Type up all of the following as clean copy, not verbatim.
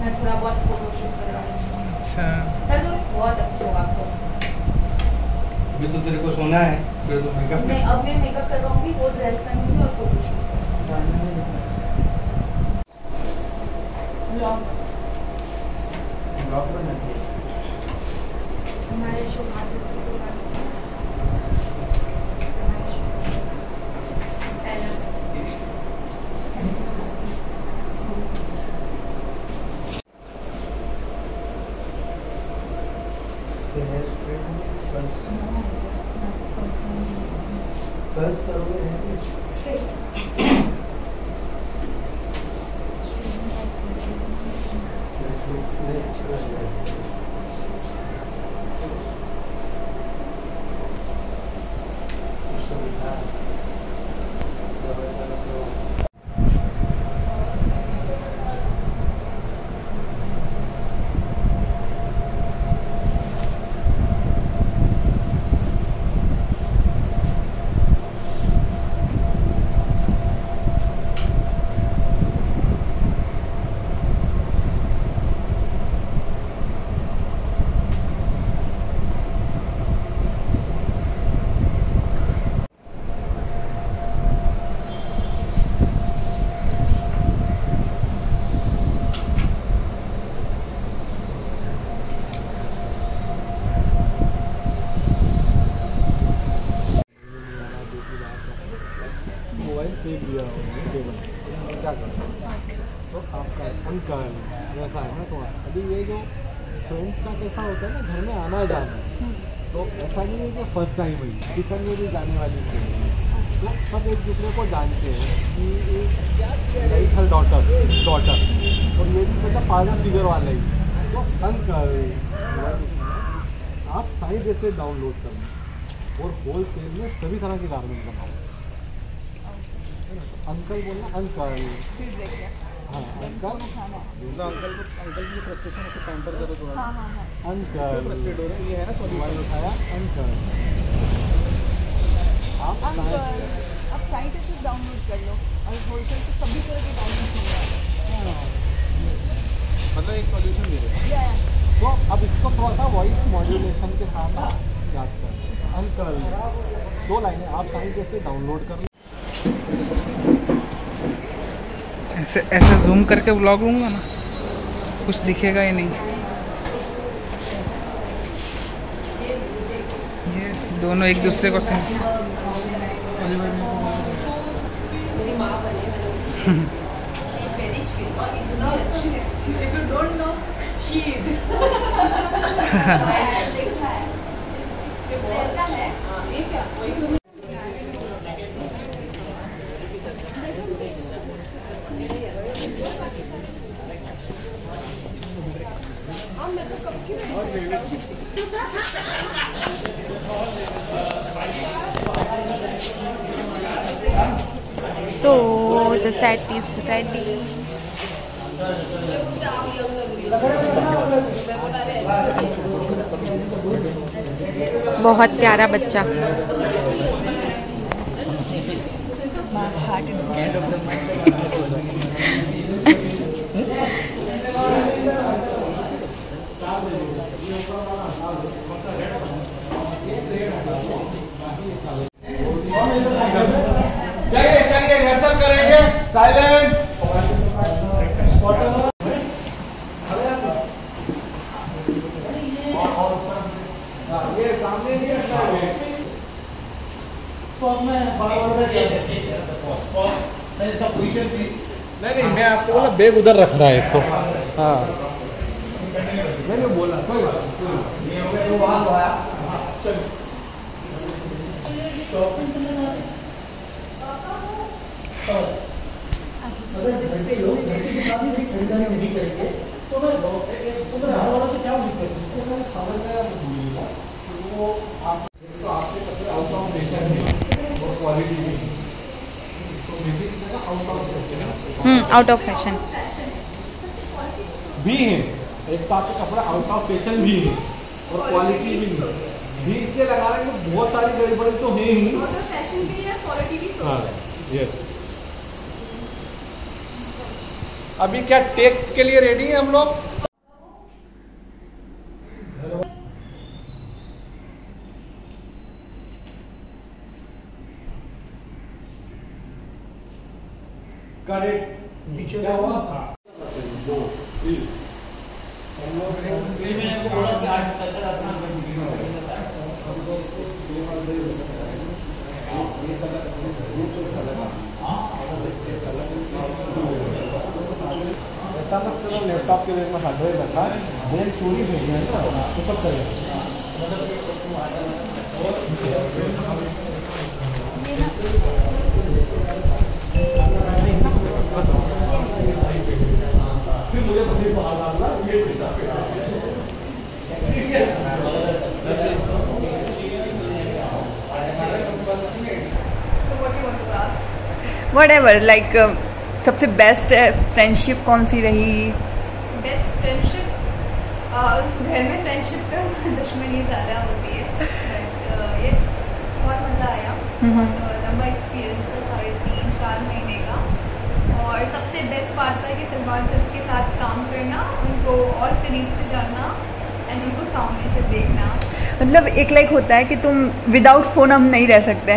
मैं थोड़ा बहुत फोटो शूट करवा रही हूँ। अच्छा कर दो, बहुत अच्छे हो आप तो। अभी तो तेरे को सोना है, फिर तो मेकअप नहीं, अब मैं मेकअप करवाऊंगी, वो ड्रेस पहनूंगी और फोटो शूट करूंगी। ब्लॉग बनाती है। हमारे सौभाग्य से तो बात है। हमारे सौभाग्य पहला कर्ल्स करोगे स्ट्रेट। फेंक दिया टेबल, क्या करें? तो आपका अंकल वैसा है ना। तो अभी ये जो फ्रेंड्स का कैसा होता है ना, घर में आना जाना, तो ऐसा नहीं है कि फर्स्ट टाइम हुई, किचन में भी जाने वाली थी, तो सब एक दूसरे को जानते हैं कि एक हर डॉटर और ये भी मतलब फादर फिगर वाला ही। तो अंकल आप साइड ड्रेसेस डाउनलोड करो और होल सेल में सभी तरह के गारमेंट बनाओ। अंकल बोलना, अंकल हाँ अंकल अंकल की फ्रस्ट्रेशन से पैम्पर करो थोड़ा। अंकल फ्रस्ट्रेट हो रहे हैं, ये है ना सॉल्यूशन उठाया। अंकल आप साइट से डाउनलोड कर लो और होलसेल से सभी तरह के डाउनलोड हो रहा है, मतलब एक सॉल्यूशन दे रहे हैं। तो अब इसको थोड़ा सा वॉइस मॉड्यूलेशन के साथ याद कर। अंकल 2 लाइनें आप साइट से डाउनलोड कर लो। ऐसे जूम करके व्लॉग लूँगा ना, कुछ दिखेगा ही नहीं। ये दोनों एक दूसरे को सिम So the set is ready. बहुत प्यारा बच्चा। चलिए रिहर्सल करेंगे। साइलेंस। ये सामने नहीं रखना है। नहीं मैं आपको बोला बैग उधर रख रहा है तो। हाँ मैंने बोला कोई बात आउट ऑफ फैशन भी है। एक तो आपके कपड़ा आउट ऑफ फैशन भी है और क्वालिटी भी है। भी इसलिए लगा रहे हैं कि बहुत सारी गड़बड़ी तो है ही, फैशन भी है, क्वालिटी भी। हाँ यस। अभी क्या टेक के लिए रेडी हैं हम लोग? पीछे से हुआ ऐसा मत करो, लैपटॉप के बैग में हार्डवेयर रखा, बैग चोरी हो गया है ना, तो सब करेगा। Whatever, like सबसे बेस्ट फ्रेंडशिप कौन सी रही? बेस्ट फ्रेंडशिप, उस घर में फ्रेंडशिप का दुश्मनी ज़्यादा होती है, बट ये बहुत मज़ा आया। बहुत लंबा एक्सपीरियंस है, 3-4 महीने का। और सबसे बेस्ट पार्ट था कि सलमान सर के साथ काम करना, उनको और करीब से जानना एंड उनको सामने से देखना। मतलब एक लाइक होता है कि तुम विदाउट फ़ोन हम नहीं रह सकते।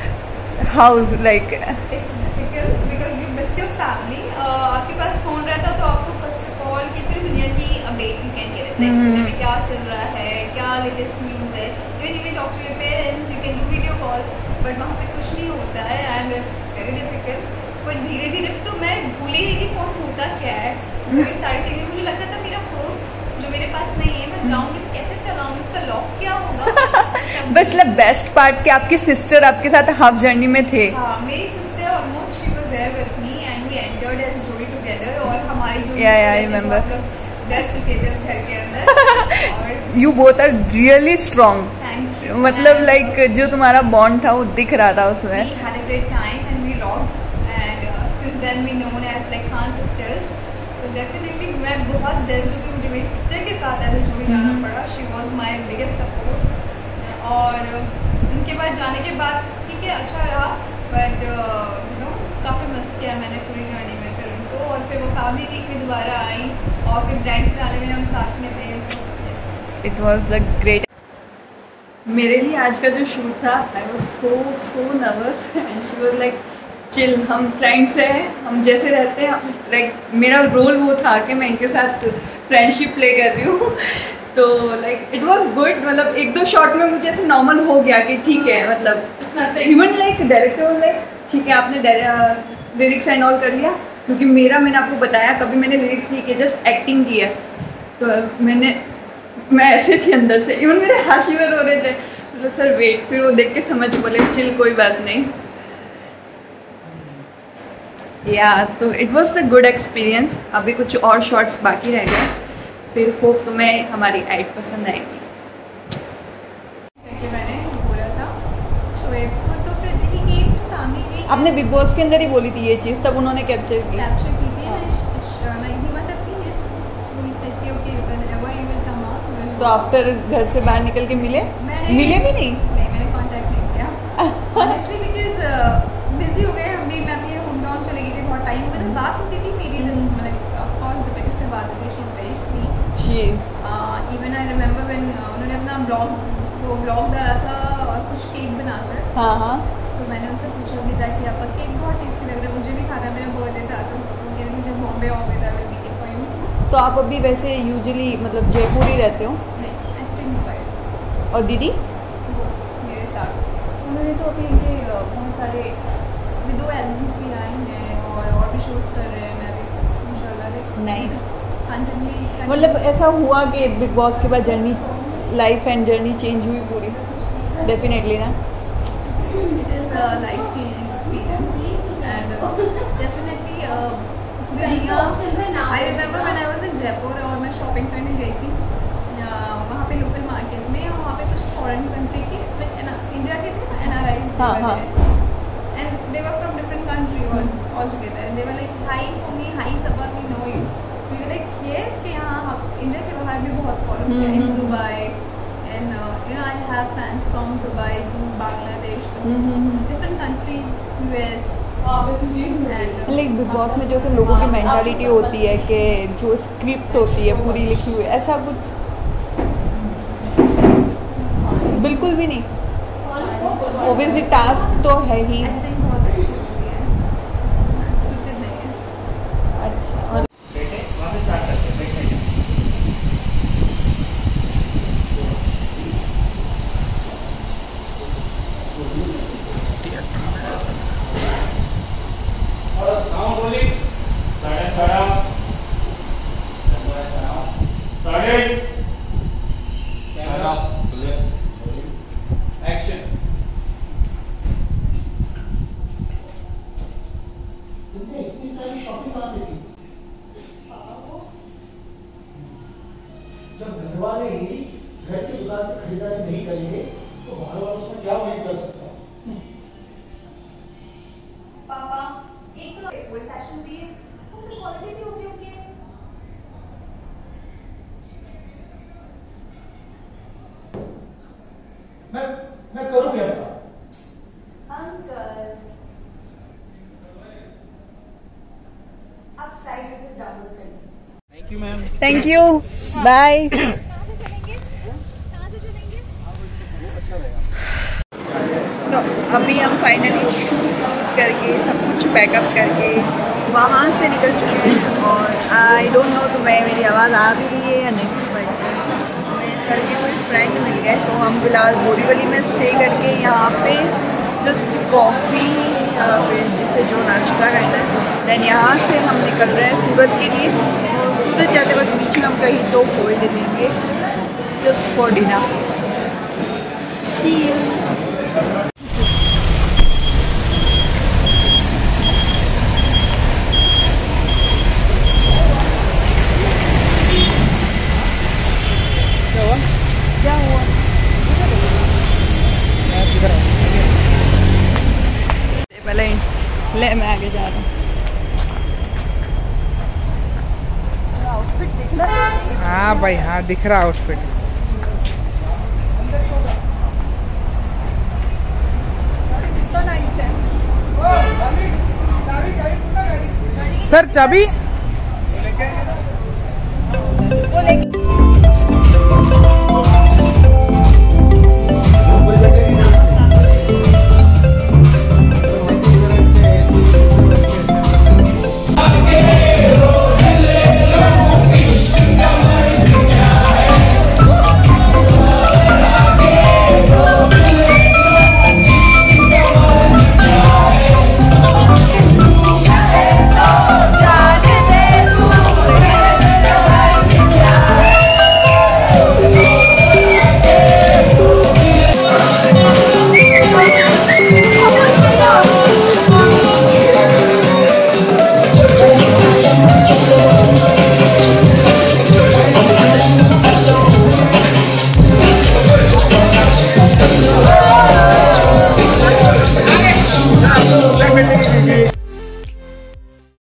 House like it's difficult because you miss your family. आपके पास फ़ोन रहता तो आपको फर्स्ट ऑफ ऑल कितनी दुनिया की अपडेट यू कैन गेट, दुनिया में क्या चल रहा है, क्या लेटेस्ट न्यूज़ है। Even you can talk to your parents, you can do video call, but वहाँ पे कुछ नहीं होता है एंड इट्स वेरी डिफिकल्ट। पर धीरे धीरे तो मैं भूल ही गई कि फ़ोन होता क्या है। मेरी सारी चीज़ें, मुझे लगता था मेरा फ़ोन जो मेरे पास नहीं है, मैं जाऊँगी तो कैसे चलाऊँगी, उसका लॉक क्या होगा। बस बेस्ट पार्ट कि आपकी सिस्टर आपके साथ हाफ जर्नी में थे। हाँ, मेरी sister almost she was there with me and we entered as जोड़ी टुगेदर। और हमारी जोड़ी आई रिमेंबर डर चुके थे उस घर के अंदर। और you both are really strong. Thank you. मतलब लाइक जो तुम्हारा बॉन्ड था वो दिख रहा था उसमें। We had a great time and we rocked and since then we known as like Khan sisters. तो definitely मैं बहुत blessed हूँ कि मुझे मेरी सिस्टर के साथ ऐसे जोड़ी जाना पड़ा। She was my biggest support. और उनके बाद जाने के बाद ठीक है अच्छा रहा, बट यू नो काफ़ी मिस किया मैंने पूरी जर्नी में फिर उनको। और फिर वो फैमिली वीक में दोबारा आई और फिर ग्रैंड फिनाले में हम साथ में थे। It was a great. मेरे लिए आज का जो शूट था, I was so nervous and she was like chill, हम फ्रेंड्स हैं, हम जैसे रहते हैं। लाइक मेरा रोल वो था कि मैं इनके साथ फ्रेंडशिप प्ले कर रही हूँ। तो लाइक इट वॉज गुड। मतलब 1-2 शॉट में मुझे ऐसे नॉर्मल हो गया कि ठीक है, मतलब इवन लाइक डायरेक्टर लाइक ठीक है आपने लिरिक्स एंड ऑल कर लिया, क्योंकि मैंने आपको बताया कभी मैंने लिरिक्स नहीं किए, जस्ट एक्टिंग की है। तो मैं ऐसे थी अंदर से, इवन मेरे हाथ शिवर हो रहे थे। तो सर वेट, फिर वो देख के समझ बोले चिल कोई बात नहीं। या तो it was a good experience. अभी कुछ और शॉट्स बाकी रह गए, फिर होप तुम्हें हमारी एड पसंद आएगी। मैंने बोला था शोएब को, तो फिर ही गेम फैमिली वीक आपने बिग बॉस के अंदर ही बोली थी ये चीज़, तब उन्होंने कैप्चर की थी। He must have seen it. So he said कि okay, whenever you will come out, we will तो आफ्टर घर से बाहर निकल के मिले भी नहीं? नहीं, मैंने कांटेक्ट नहीं किया ऑनेस्टली बिकॉज बिजी हो गए हम भी। मैं अपने होम टाउन चली गई थी, बहुत टाइम हो गया। बात होती थी मेरी, मतलब ऑफ कोर्स दीपिका से बात होती है, she is very sweet. Even I remember when उन्होंने अपना ब्लॉग डाला था और कुछ केक बनाकर। हाँ तो मैंने उनसे पूछा भी था कि आपका केक बहुत टेस्टी लग रहा है, मुझे भी खाना, मेरा बर्थडे था। तो उनके मुझे बॉम्बे आओगे था, मैं मीटिंग फॉर यू। तो आप अभी वैसे यूजुअली मतलब जयपुर ही रहते हो? नहीं, आई स्टिल मोबाइल। और दीदी वो मेरे साथ, उन्होंने तो अभी इनके बहुत सारे 2 एल्बम्स भी आए हैं और भी शोज कर रहे हैं। मैं भी इंशाल्लाह नाइस। कंटिन्यूअली मतलब ऐसा हुआ कि बिग बॉस के बाद journey, life and journey change हुई पूरी? डेफिनेटली ना। it is a life-changing experience and definitely दुनिया। I remember when I was in Jaipur और मैं शॉपिंग करने गई थी वहाँ पे लोकल मार्केट में, और वहाँ पे कुछ फॉरेन कंट्री के इंडिया के थे NRIs and they were from different country all together and they were like hi Sumi, hi Sabah, we know you. So we were like yes कि यहाँ इंडिया के बाहर भी बहुत फॉलो किया in Dubai and you know I have fans from Dubai to Bangladesh to different countries, US like Bigg Boss में जैसे लोगों की मेंटालिटी होती है कि जो स्क्रिप्ट होती है पूरी लिखी हुई, ऐसा कुछ बिल्कुल भी नहीं। ऑब्वियसली टास्क तो है ही। एक्टिंग बहुत अच्छी होती है, स्क्रिप्टेड नहीं है। अच्छा, और जब घर वाले ही घर की दुकान से खरीदारी नहीं करेंगे तो बाहर वाला उसमें क्या उम्मीद कर सकता है? पापा एक तो ओल्ड फैशन भी है, उससे क्वालिटी भी ओके ओके है। मैं करूँ क्या बता? अंकल आप साइड से डाउनलोड करिए। Thank you ma'am. Thank you, bye. तो अभी हम फाइनली शूट करके सब कुछ पैकअप करके वहाँ से निकल चुके हैं और आई डोंट नो तो मेरी आवाज़ आ भी रही है या नहीं, बट मेरे घर के कोई फ्रेंड मिल गए तो हम फिलहाल बोरीवली में स्टे करके यहाँ पे जस्ट कॉफ़ी जिसे जो नाश्ता करना है, देन यहाँ से हम निकल रहे हैं सूरत के लिए। और सूरत जाते वक्त बीच में हम कहीं तो होल्ड लेंगे जस्ट फॉर डिनर। क्या हुआ? पहले ले मैं आगे जा रहा हूँ। आउटफिट दिख रहा है? हाँ भाई हाँ, दिख रहा आउटफिट। कितना नाइस है। सर चाबी वो लेके